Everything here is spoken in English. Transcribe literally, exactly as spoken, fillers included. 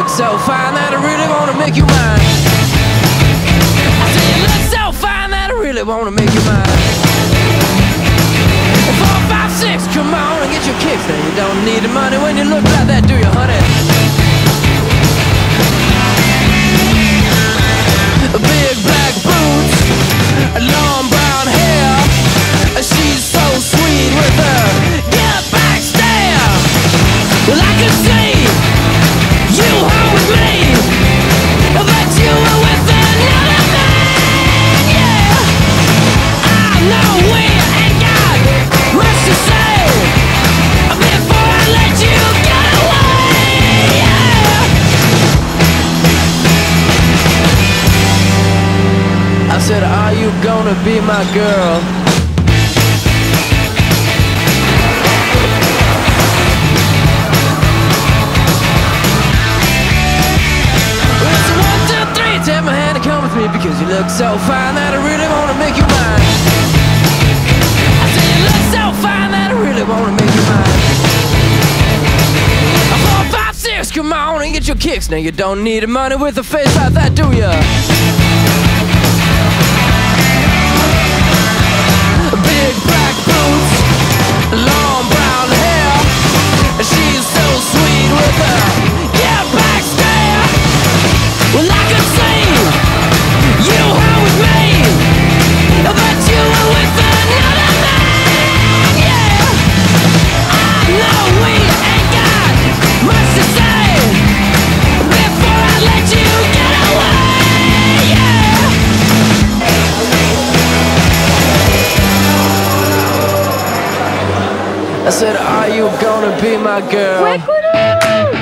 look so fine that I really wanna make you mine. I said you look so fine that I really wanna make you mine. Four, five, six, come on and get your kicks. Now you don't need the money when you look like that, do you, honey? Big black boots, long brown hair. She's so sweet with her get back stare. Well, I could see you home with me, but you were with another man, yeah. I know we ain't got much to say before I let you get away, yeah. I said, are you gonna be my girl? Take my hand and come with me, because you look so fine that I really wanna make you mine. I say you look so fine that I really wanna make you mine. Four, five, six, come on and get your kicks. Now you don't need the money with a face like that, do ya? Big black boots, long brown hair. She's so sweet with her get back stare. Well, I could see you home with me, but you were with another man, yeah. I know we ain't got much to say before I let you get away, yeah. I said, are you gonna be my girl?